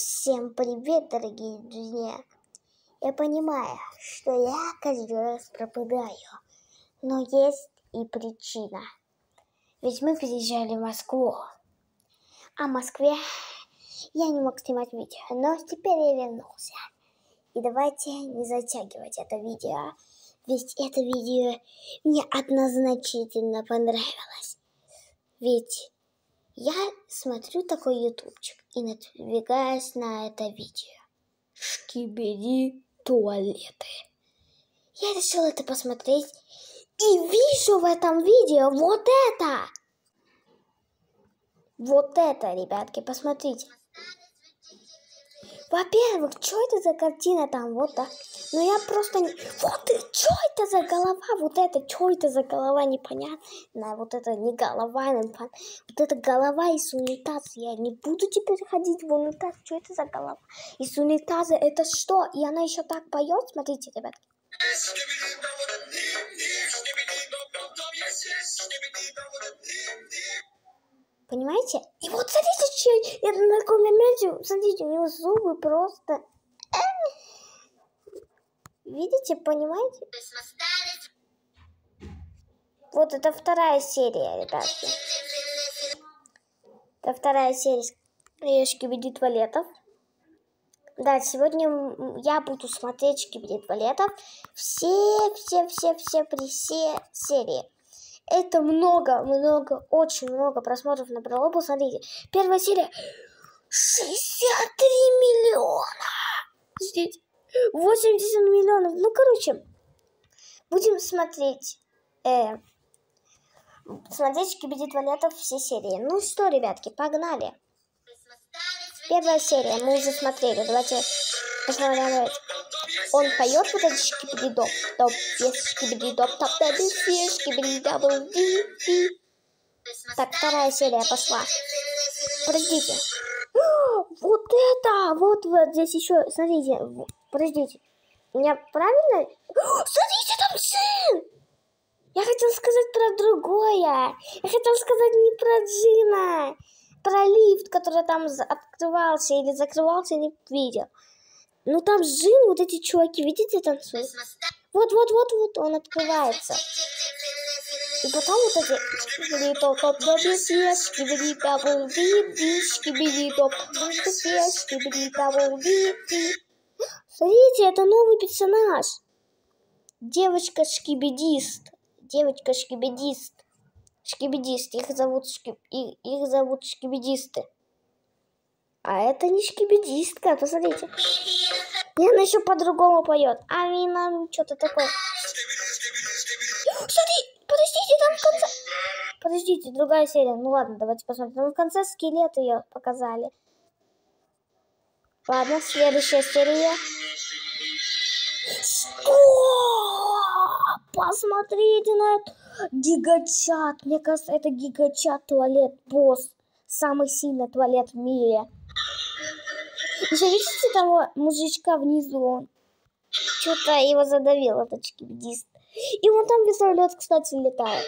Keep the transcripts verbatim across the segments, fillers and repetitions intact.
Всем привет, дорогие друзья! Я понимаю, что я каждый раз пропадаю, но есть и причина. Ведь мы переезжали в Москву, а в Москве я не мог снимать видео, но теперь я вернулся. И давайте не затягивать это видео, ведь это видео мне однозначно понравилось. Ведь я смотрю такой ютубчик и надвигаюсь на это видео. Шкибиди туалеты. Я решил это посмотреть и вижу в этом видео вот это. Вот это, ребятки, посмотрите. Во-первых, что это за картина там, вот так? Ну я просто не... Вот и что это за голова? Вот это, что это за голова, непонятно. Вот это не голова, вот это голова из унитаза. Я не буду теперь ходить в унитаз. Что это за голова? Из унитаза это что? И она еще так поет, смотрите, ребятки. Понимаете? И вот смотрите, что я на таком моменте, смотрите, у него зубы просто... Видите, понимаете? Вот это вторая серия, ребятки. Это вторая серия Шкибиди туалетов. Да, сегодня я буду смотреть Шкибиди туалетов. Все, все, все, все, все серии. Это много, много, очень много просмотров набрало. Посмотрите, первая серия шестьдесят три миллиона. Смотрите, восемьдесят миллионов. Ну, короче, будем смотреть, э, смотреть Шкибиди туалетов все серии. Ну что, ребятки, погнали. Первая серия мы уже смотрели. Давайте посмотрим. Он поет вот этот шкибиди-доп, доп, шкибиди-доп, топ, шкибиди-дабл, ди, ди. Так, вторая серия пошла. Подождите. Вот это, вот, вот здесь еще, смотрите, подождите. У меня правильно? Смотрите, там джин! Я хотела сказать про другое. Я хотела сказать не про джина, про лифт, который там открывался или закрывался, не видел. Ну там джин, вот эти чуваки, видите, танцуют? Вот, вот, вот, вот, он открывается. И потом вот эти... Смотрите, это новый персонаж. Девочка-шкибидист. Девочка-шкибидист. Шкибидист. Их зовут, шкиб... их, их зовут шкибидисты. А это не шкибидистка, посмотрите. И она еще по-другому поет. Амина, что-то такое. Смотри, подождите, там в конце... Подождите, другая серия. Ну ладно, давайте посмотрим. Там в конце скелет ее показали. Ладно, следующая серия. Что? Посмотрите на это. Гигачат. Мне кажется, это гигачат туалет. Босс. Самый сильный туалет в мире. Еще видите того мужичка внизу? Он что-то его задавил, этот шкибидист. И вон там вертолет, кстати, летает.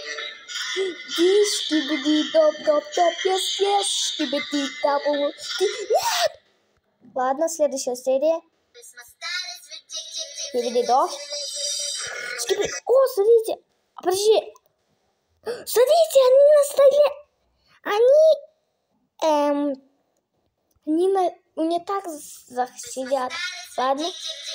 Нет! Ладно, следующая серия. Шкибиди-доп. Шкибиди... О, смотрите! Подожди! Смотрите, они на столе! Они... Эм... Они на унитазах сидят. Ладно.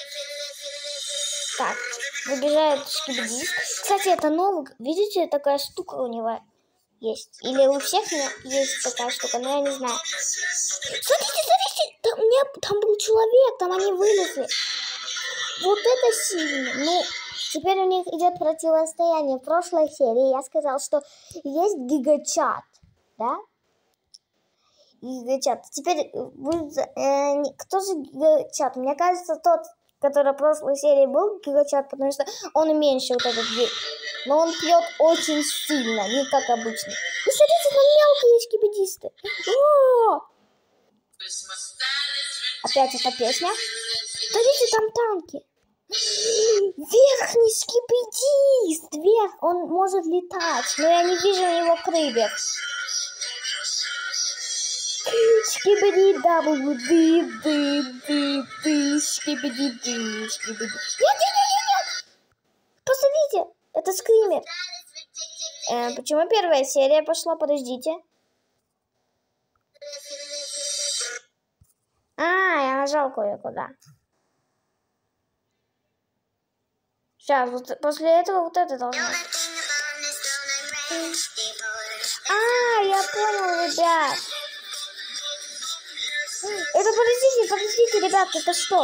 Так, выбежает шкибидист. Кстати, это новый. Видите, такая штука у него есть. Или у всех есть такая штука, но я не знаю. Смотрите, смотрите, там, нет, там был человек, там они вылезли. Вот это сильно. Ну, теперь у них идет противостояние. В прошлой серии я сказал, что есть гигачат, да? Гигачат. Теперь будет, э, кто же гигачат? Мне кажется, тот, который в прошлой серии был гигачат, потому что он меньше вот этот гиг. Но он пьет очень сильно, не как обычно. И смотрите, там мелкие шкибидисты. О! Опять эта песня. Смотрите, там танки. Верхний шкибидист. Вверх. Он может летать, но я не вижу у него крыльев. Шкибиди дабл ды ды ды ды шкибиди ды шкибиди. Нет, нет, нет, нет! Посмотрите, это скример. Э, почему первая серия пошла? Подождите. А, я нажал кое-куда. Сейчас, вот после этого вот это должно. А, я понял, ребят. Это подождите, подождите, ребят, это что?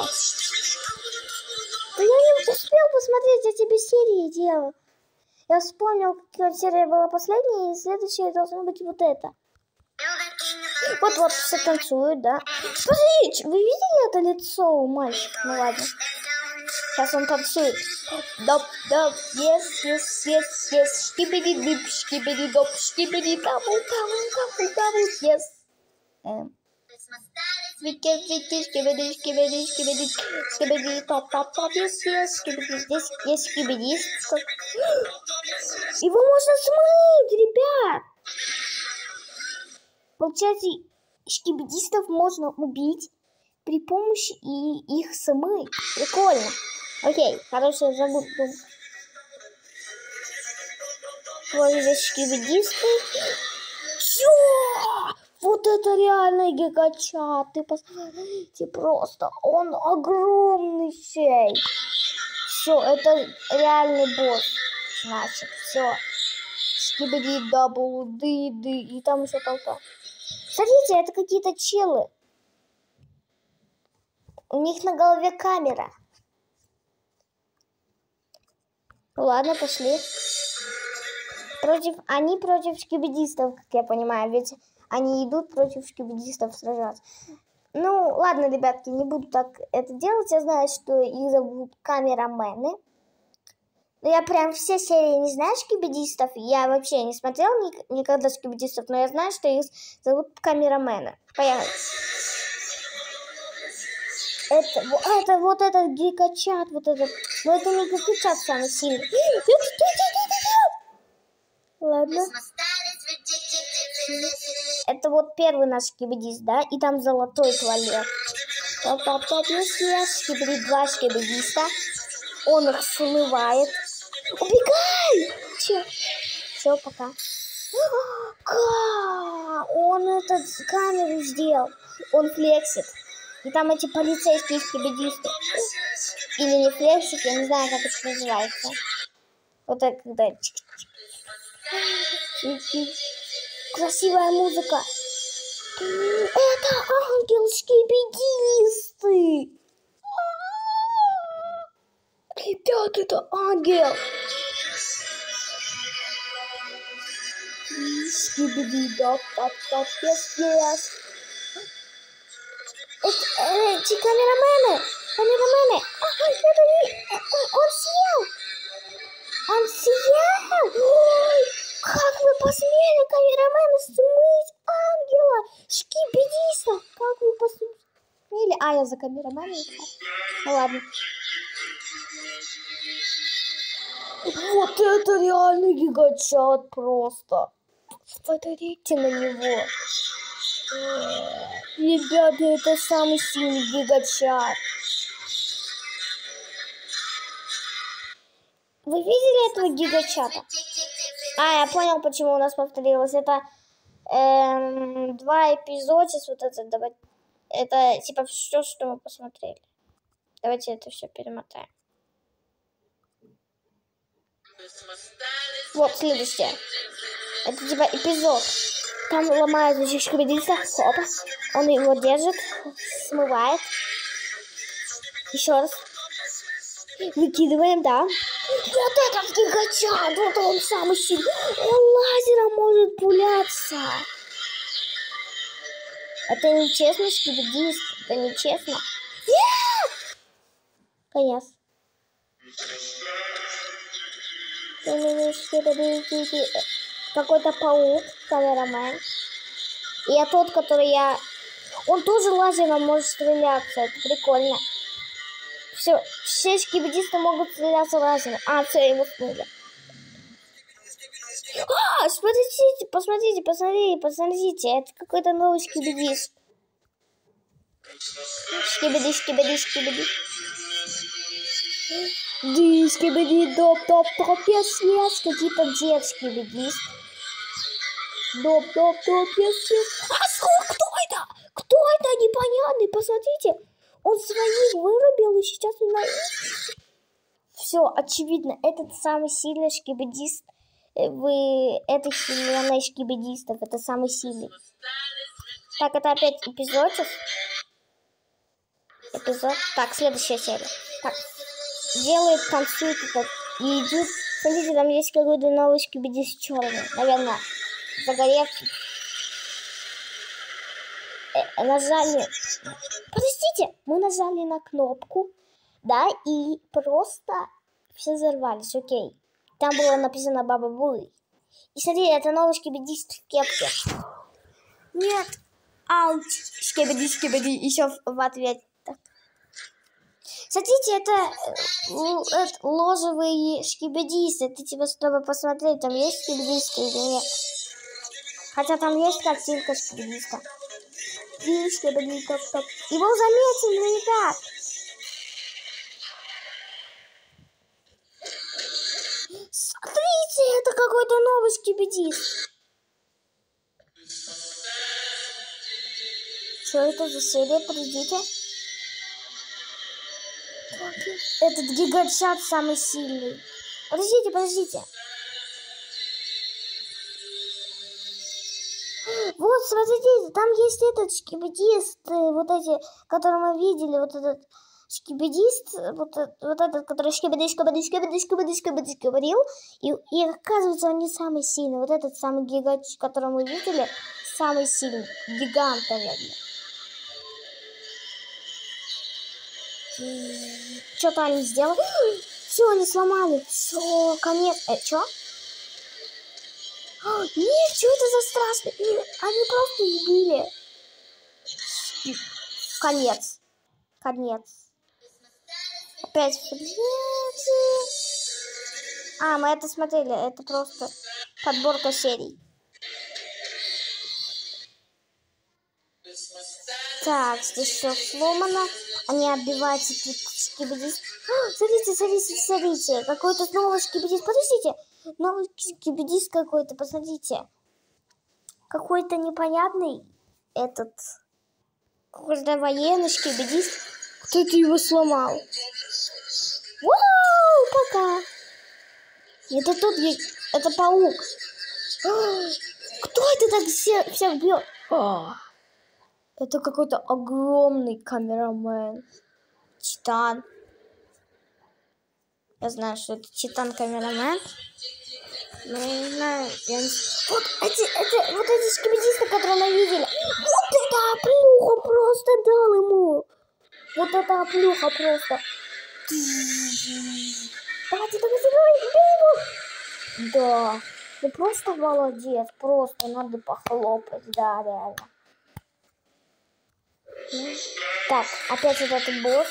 Да я не успел посмотреть, я тебе серии делал. Я вспомнил, какая серия была последняя, и следующая должна быть вот это. Вот-вот, все танцуют, да. Смотрите, вы видели это лицо у мальчика? Ну ладно. Сейчас он танцует. Доп, доп, yes, yes, yes, yes. Шкибиди-дип, шкибиди-доп, шкибиди-дабл, дабл, дабл, дабл, yes. Эм. Вики, вики, шкибиди, шкибиди, шкибиди, шкибиди, топ, топ, топ, yes, yes, шкибиди. Здесь есть шкибидист. Его можно смыть, ребят. Получается, шкибидистов можно убить при помощи и их смыть. Прикольно. Окей, хорошая забудь. Вот здесь шкибидисты. Чё? Вот это реальный гигачат. Ты посмотрите, просто он огромный сей. Все, это реальный босс. Значит, все. Шкибиди, дабл, ды, ды. И там еще толпа. Смотрите, это какие-то челы. У них на голове камера. Ладно, пошли. Против, они против шкибидистов, как я понимаю, ведь они идут против шкибидистов сражаться. Ну, ладно, ребятки, не буду так это делать. Я знаю, что их зовут камерамены. Но я прям все серии не знаю шкибидистов. Я вообще не смотрел ник никогда шкибидистов, но я знаю, что их зовут камерамены. Поехали. Это, это вот этот гигачат, вот этот. Но это не гигачат самый сильный. Ладно. Это вот первый наш шкибидист, да? И там золотой туалет. Шкибиди, два шкибидиста. Он их смывает. Убегай! Че? Все, пока. Он этот камеру сделал. Он флексит. И там эти полицейские шкибидисты. Или не флексит, я не знаю, как это называется. Вот это когда... Красивая музыка. Это ангел-шкибидисты. Ребят, это ангел. Шкибиди, доп, топ, топ, yes, yes. Эти камерамены, камерамены. А, это не... Он съел. Он съел. Ой, как вы посмели, камерамены, смыть ангела, шкибидиста. Как вы посмели. А, я за камераменом. Ну ладно. Вот это реальный гигачат просто. Смотрите на него. Ребята, это самый сильный гигачат. Вы видели этого гигачата? А, я понял, почему у нас повторилось. Это эм, два эпизода. Вот это, давайте, это типа все, что мы посмотрели. Давайте это все перемотаем. Вот, следующее. Это типа эпизод. Там ломают значит, шкибидиста. Опа. Он его держит, смывает. Еще раз. Выкидываем, да. Вот этот гигачат, вот он самый сильный. Он лазером может пуляться. Это нечестно, шкибидист. Это нечестно. Нет! Конец. Какой-то паук, камерамен. И я тот, который я... Он тоже лазером может стреляться. Это прикольно. Все, все шкибидисты могут стреляться лазером. А, все, его смыли. А, смотрите, посмотрите, посмотрите, посмотрите. Это какой-то новый скибидис. Скибиди, скибиди, скибиди. Ди, скибиди, доп, доп, доп, yes, yes. Какие-то детские бегист. Доп, доп, доп, yes, yes. А сколько? Кто это? Кто это? Непонятный, посмотрите. Он своих вырубил и сейчас он на... Все, очевидно, этот самый сильный шкибидист в этой вселенной шкибидистов. Это самый сильный. Так, это опять эпизод. Эпизод. Так, следующая серия. Так, делает, танцует этот, и идет. Смотрите, там есть какой-то новый шкибидист черный. Наверное, загоревший. Э, нажали... Подождите, мы нажали на кнопку, да, и просто все взорвались, окей. Там было написано Баба Буй. И смотрите, это новый шкибидист в кепке. Нет. Ауч. Шкибиди, шкибиди. Еще в ответ. Смотрите, это, это ложевый шкибидист. Это типа, чтобы посмотреть, там есть шкибидист или нет. Хотя там есть картинка шкибидиста. И шкибиди, топ, топ. Его заметили, но никак. Смотрите, это какой-то новый скибидист. Что это за серия? Подождите. Этот гигачат самый сильный. Подождите, подождите. Вот, смотрите, там есть этот скибидист, вот эти, которые мы видели, вот этот шкибидист, вот, вот этот, который шкибиди, шкибиди, шкибиди, шкибиди, шкибиди говорил, и, и оказывается, он не самый сильный. Вот этот самый гигач, который мы видели, самый сильный. Гигант, наверное. Что-то они сделали. Все, они сломали. Все, конец. Э, что? Нет, что это за страшно? Они просто убили. Конец. Конец. Опять. А, мы это смотрели. Это просто подборка серий. Так, здесь все сломано. Они отбиваются тут скибидист. Смотрите, смотрите, смотрите. Какой-то новый скибидист. Подождите. Новый скибидист какой-то, посмотрите. Какой-то непонятный этот... Какой-то военный скибидист. Кто-то его сломал. Вау, пока. Это тут есть... Это паук. Кто это так всех, всех бьет? Это какой-то огромный камерамен. Титан. Я знаю, что это Титан-камерамен. Но я не знаю. Я не... Вот эти, эти, вот эти скибидисты, которые мы видели. Вот это оплюха просто дал ему. Вот это оплюха просто. Давайте, давайте, давайте, бей его. Да. Ну просто молодец. Просто надо похлопать. Да, реально. Так, опять вот этот босс.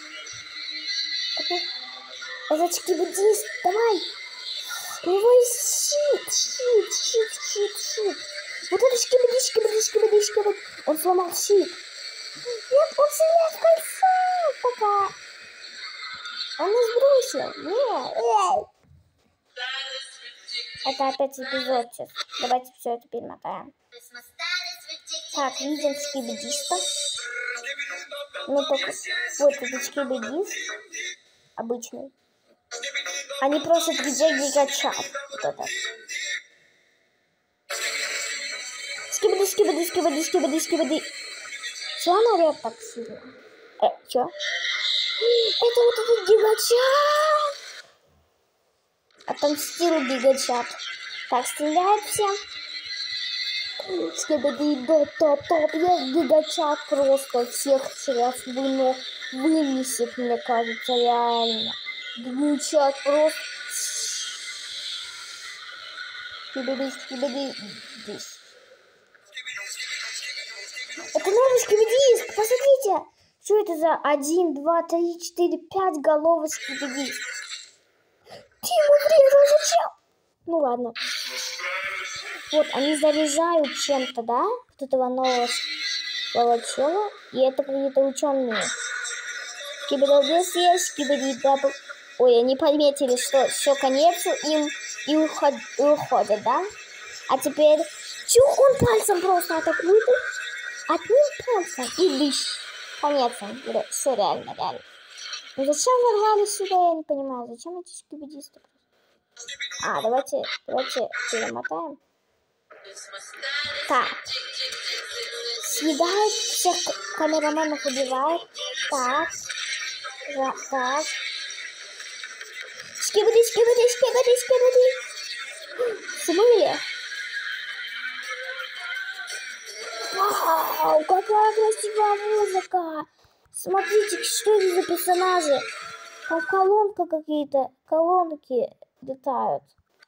Это скибидист, давай. У него есть щит, щит, щит, щит, щит. Вот это скибиди, скибиди, скибиди, скибиди. Он сломал щит. Нет, он стреляет в кольцо. Пока. Он нас бросил. Нет, эй. Это опять эпизод сейчас. Давайте все это перемотаем. Так, видим скибидиста. Ну только вот этот скибидист обычный. Они просят, где гигачат. Вот это. Скибиди, скибиди, скибиди, скибиди, скибиди. Чё она орёт так сильно? Э, чё? Это вот этот гигачат. Отомстил гигачат. Так, стреляет всем. Скибиди, доп, топ, топ. Я гигачат просто всех сейчас выну, вынесет, мне кажется, реально. Гигачат просто. Скибиди, скибиди. Это новый скибидист. Посмотрите. Что это за один, два, три, четыре, пять головы скибидист? Тима врезал, зачем? Ну ладно. Вот, они заряжают чем-то, да? Вот этого нового чела. И это какие-то ученые. Кибердобес есть, кибердабл. Ой, они пометили, что все, конец им и, уход... и уходят, да? А теперь... Чух, он пальцем просто атакует. Одним пальцем. И дыш. Конец им. Все реально, реально. Ну зачем ворвались сюда, я не понимаю. Зачем эти скибидисты? А, давайте, давайте перемотаем. Так. Съедает всех камераменов, убивает. Так. Да, так. Скибиди, скибиди, скибиди, скибиди. Смыли. Вау, какая красивая музыка. Смотрите, что это за персонажи. Как колонка какие-то, колонки летают.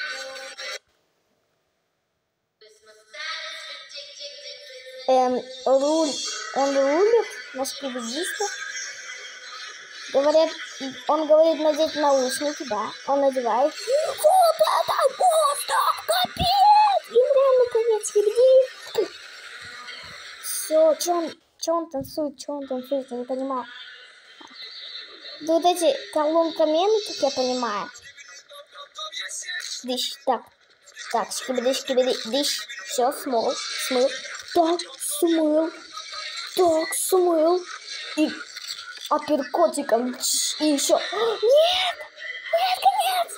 Эм, руль, он рулит на скибидиста. Говорят, он говорит надеть наушники, да, он надевает. Вот это просто капец! Им реально конец, скибиди. Все, че он, че он танцует, че он танцует, я не понимаю. Да вот эти колонкамены, как я понимаю. Дыш, так, так, скибиди, скибиди, дыш. Все, смыл, смыл. Так, смыл. Так, смыл. И апперкотиком. И еще. Нет! Нет, конец!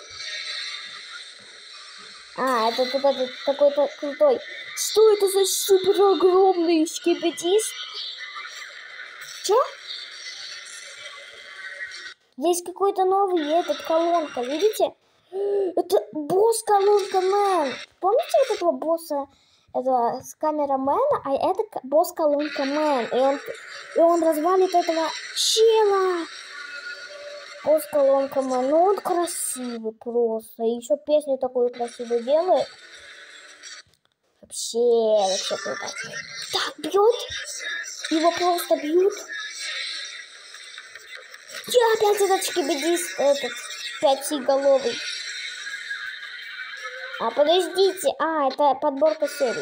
А, это, это, это какой-то крутой. Что это за супер огромный скибидист? Че? Есть какой-то новый этот колонка, видите? Это босс колонка мэн. Помните вот этого босса? Это с камерамена, а это босс колонка мэн. И он, и он развалит этого чела. Босс колонка мэн. Ну он красивый просто. И еще песню такую красивую делает. Вообще, вообще круто. Так, бьет. Его просто бьют. Я опять этот скибидист, этот пятиголовый. А, подождите. А, это подборка серий.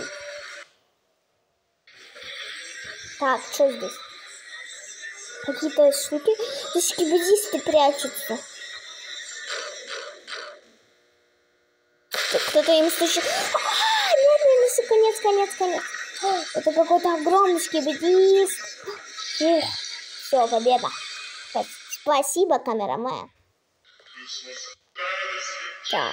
Так, что здесь? Какие-то штуки. Здесь скибидисты прячутся. Кто-то им стучит. А, нет, нет, конец, конец, конец. Это какой-то огромный скибидист. Ух, все, победа. Спасибо, камерамен. Так.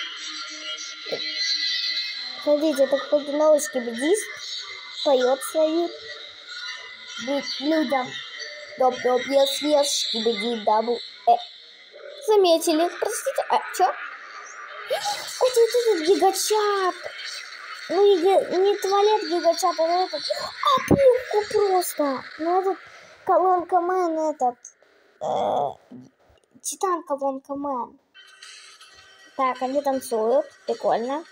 Смотрите, это какой-то новый скибидист. Поет свою людям. Доп-доп, ес-ес, скибиди, дабл. Э. Заметили? Простите, а чё? Это вот этот гигачат. Ну, не, не туалет гигачат, а этот. А пуху просто. Ну, этот колонка мэн, этот. Э, Титан колонка мэн. Так, они танцуют. Прикольно.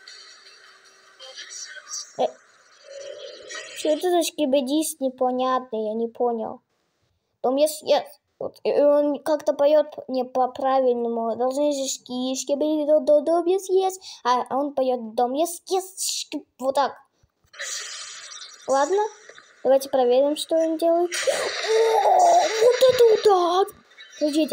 Э, что это за скибидист непонятный? Я не понял. Дом ес ес. Вот. И он как-то поет не по-правильному. Должны же скибиди дом ес ес. А он поет дом ес ес. Вот так. Ладно. Давайте проверим, что он делает. О, вот это удар! Смотрите.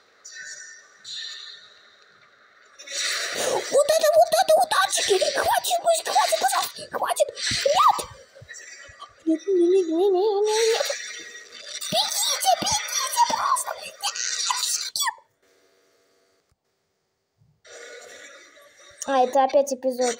Вот это, вот это ударчики! Хватит, пусть, хватит, пожалуйста! Хватит! Нет! Нет, нет, нет, нет, нет, нет. Бегите, бегите просто! Нет. А, это опять эпизод.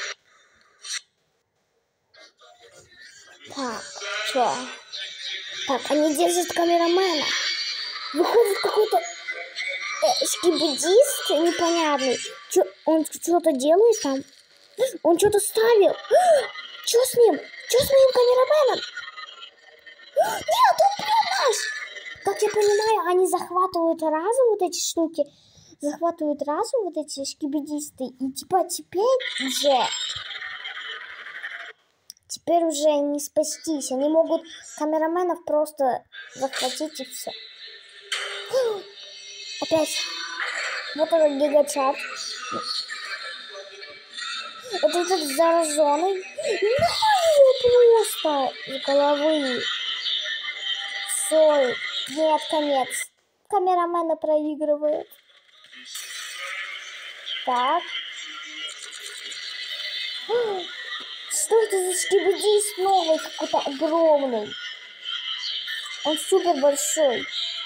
Так, что? Так, они держат камерамена. Выходит какой-то э, скибидист непонятный. Чё, он что-то делает там? Он что-то ставил. Что с ним? Что с моим камераменом? Нет, он бьет нас! Как я понимаю, они захватывают разум, вот эти штуки. Захватывают разум, вот эти скибидисты. И типа теперь уже... Теперь уже не спастись. Они могут камераменов просто захватить и все. Опять. Вот этот гигачат. Это этот зараженный. На его просто с головы. Все, нет, конец. Камерамена проигрывает. Так. Что это за скибидис новый, какой-то огромный? Он супер большой.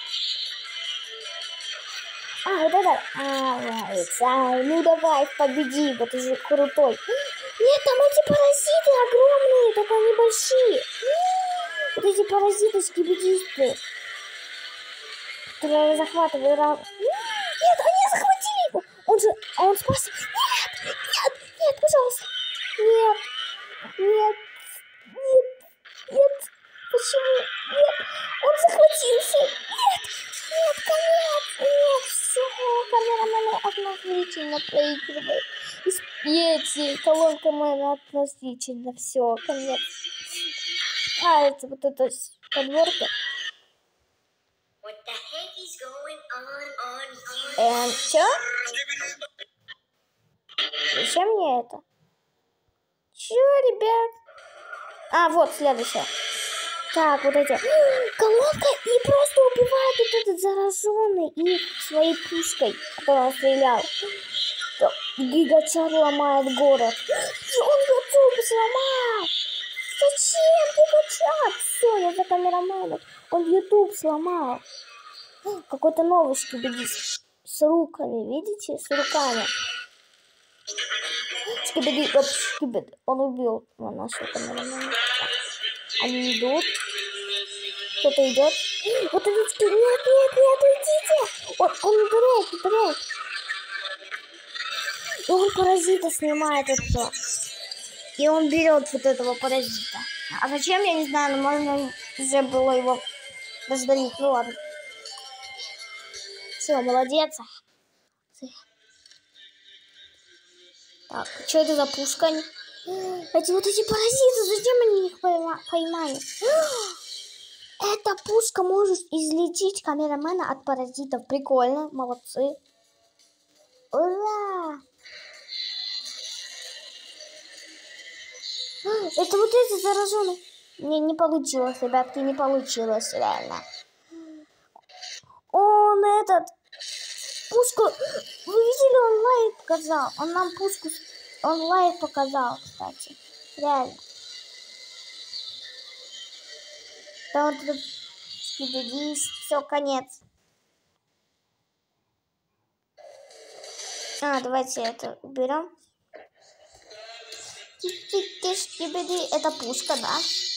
А, вот это. А, а, ну давай, победи, вот ты же крутой. Нет, там эти паразиты огромные, только они большие. Вот эти паразиты скибидисты, которые захватывают. Нет, они захватили его. Он же, а он спас. Нет, нет, нет, пожалуйста. Нет, нет, нет, нет. Почему? Нет, он захватился. Нет, нет, конец, нет, все, камерамена относительно проигрывает. Эти колонка мэна относительно, все, конец. А, это вот эта подборка. Эм, чё? Зачем мне это? Чё, ребят? А, вот, следующее. Так, вот эти. Колонка не просто убивает вот этот зараженный их своей пушкой, которую он стрелял. Гигачар ломает город. И он YouTube сломал. Зачем Гигачар? Все, я за камераменом. Он YouTube сломал. Какой-то новый скибидис. С руками, видите? С руками. Скибиди, оп, скибиди. Он убил нашего камерамена. Они идут. Кто-то идет. Вот этот скибиди. Нет, нет, нет, уйдите. Он, он убирает, убирает. И он паразита снимает это. И он берет вот этого паразита. А зачем, я не знаю, но можно уже было его раздавить. Ну ладно. Все, молодец. Так, что это за пушка? Эти вот эти паразиты, зачем они их поймали? Эта пушка может излечить камерамена от паразитов. Прикольно, молодцы. Ура! Это вот эти зараженные. Не, не получилось, ребятки, не получилось, реально. Он этот... Пушку... Вы видели, он лайк показал. Он нам пушку... Он лайк показал, кстати. Реально. Там вот этот... Все, конец. А, давайте это уберем. Это пушка, да?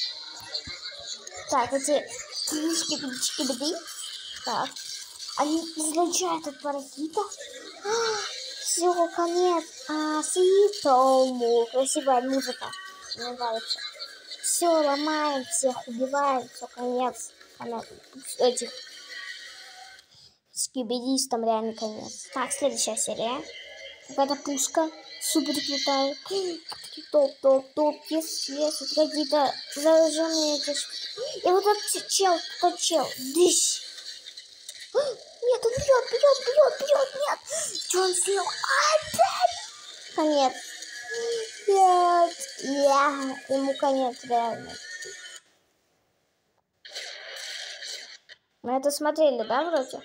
Так, эти скибиди. Так. Они излучают от паразита. Все, конец. А, ситому. Красивая музыка. Мне нравится. Все, ломаем всех, убиваем. Все, конец. Этих скибидистам реально конец. Так, следующая серия. Какая-то пушка. Супер крутая. Топ, топ, топ. Есть, есть. Какие-то зараженные эти штуки. И вот этот чел, тот чел. Дыщ. Нет, он бьет, бьет, бьет, бьет, нет. Что он сделал? Опять! Конец. Нет. Я. Ему конец, реально. Мы это смотрели, да, вроде?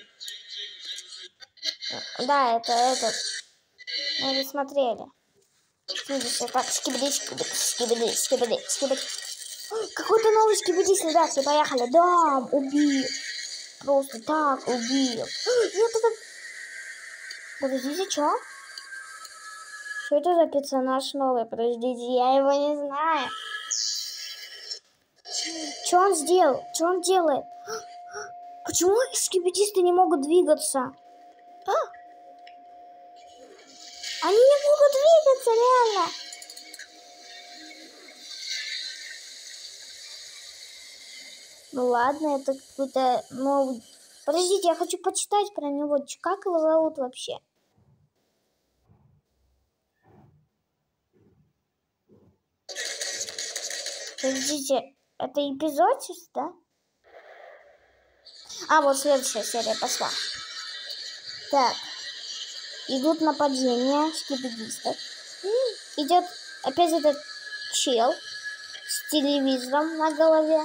Да, это этот. Мы это смотрели. Видите, так, скибиди, скибиди, скибиди, скибиди, скибиди. Какой-то новый скибидис, ребятки, поехали. Да, убил. Просто так убил. Нет, это... Подождите, что? Что это за персонаж новый? Подождите, я его не знаю. Что он сделал? Что он делает? Почему скибидисты не могут двигаться? А? Они не могут двигаться, реально. Ну ладно, это какой-то новый... Подождите, я хочу почитать про него. Как его зовут вообще? Подождите, это эпизодис, да? А, вот следующая серия пошла. Так. Идут нападения скибидистов. идет опять этот чел с телевизором на голове.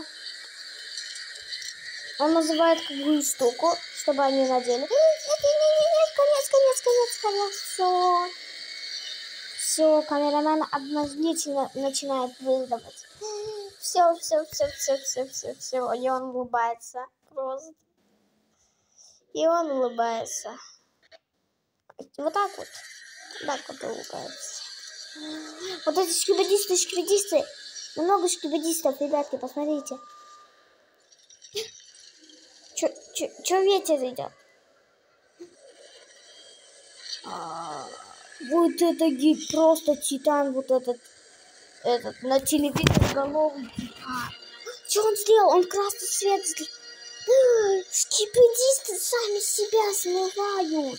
Он называет какую штуку, чтобы они надели. Нет, нет, нет, нет, нет, конец, конец, конец, конец. Все. Все, камерамен однозначно начинает выдавать. Все, все, все, все, все, все, все. И он улыбается. Просто. И он улыбается. Вот так вот. Так вот улыбается. Вот эти шкибидисты, шкибидисты. Много шкибидистов, ребятки, посмотрите. Чё, чё, чё ветер идет? А, вот это гид, просто титан, вот этот, этот, на телевизоре голову. Что он сделал? Он красный свет. Шкибидисты сами себя смывают.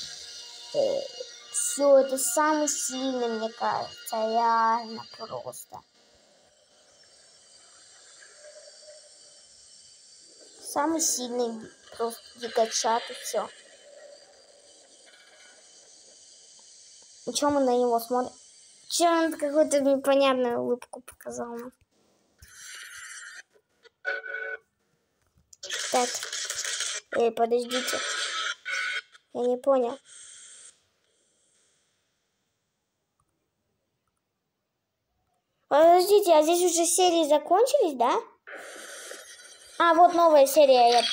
Все, это самый сильный, мне кажется, реально просто. Самый сильный, просто гигачат и все. И чё мы на него смотрим? Чё он какую-то непонятную улыбку показал нам? Так. Эй, подождите. Я не понял. Подождите, а здесь уже серии закончились, да? А, вот новая серия. Я...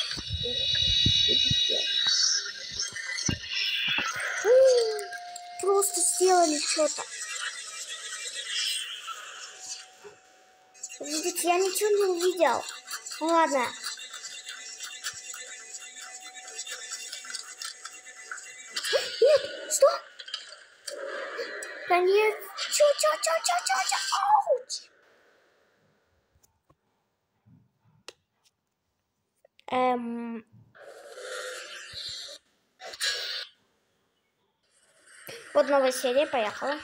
Просто сделали что-то. Подождите, я ничего не увидел. Ладно. Нет, что? Конец. Чё, чё, чё, чё, чё, чё? Ауч! Эм... Вот новая серия, поехала.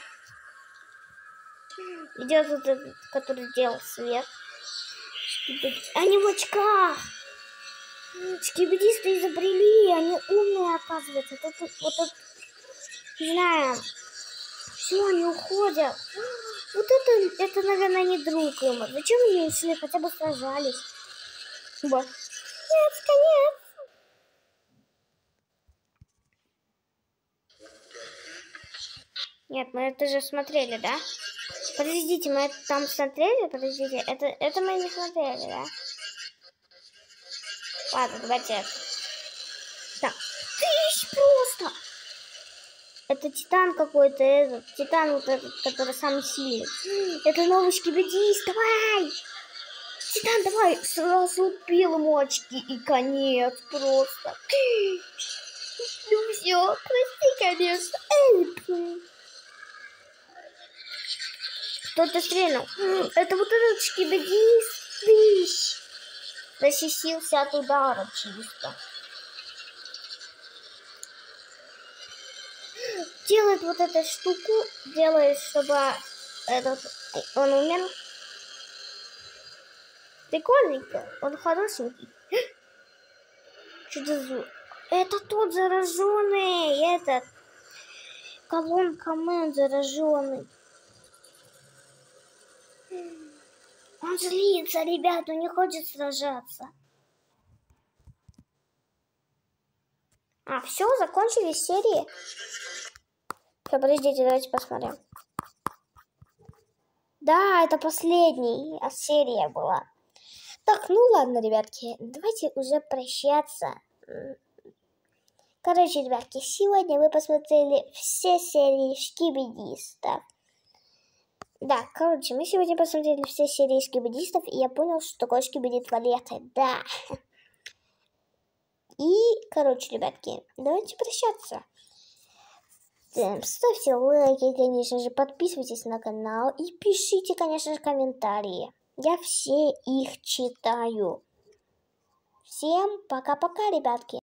Идет вот этот, который делал свет. Они в очках. Шкибидисты изобрели, они умные, оказывается. Тут вот тут, не знаю, все, они уходят. Вот это, это, наверное, не друг им. Зачем они ушли, хотя бы сражались? Вот. Нет, конец. Нет, мы это же смотрели, да? Подождите, мы это там смотрели? Подождите, это, это мы не смотрели, да? Ладно, давайте. Так, тысяч просто. Это титан какой-то, этот, титан вот этот, который самый сильный. Это новый шкибидист, давай! Титан, давай! Сразу убил ему очки и конец просто. Ну все, прости, конечно. Эй, кто-то стрельнул. Это вот этот шкибидист. Тыщ. Защитился от удара чисто. Делает вот эту штуку, делает, чтобы этот, он умер. Прикольненько, он хорошенький. Что-то за... Это тот зараженный, этот колонка мэн зараженный. Он злится, ребят, он не хочет сражаться. А, все, закончились серии. Все, подождите, давайте посмотрим. Да, это последняя серия была. Так, ну ладно, ребятки, давайте уже прощаться. Короче, ребятки, сегодня вы посмотрели все серии Шкибидистов. Да, короче, мы сегодня посмотрели все серии Шкибидистов, и я понял, что такое шкибиди-туалеты, да. И, короче, ребятки, давайте прощаться. Ставьте лайки, конечно же, подписывайтесь на канал и пишите, конечно же, комментарии. Я все их читаю. Всем пока-пока, ребятки.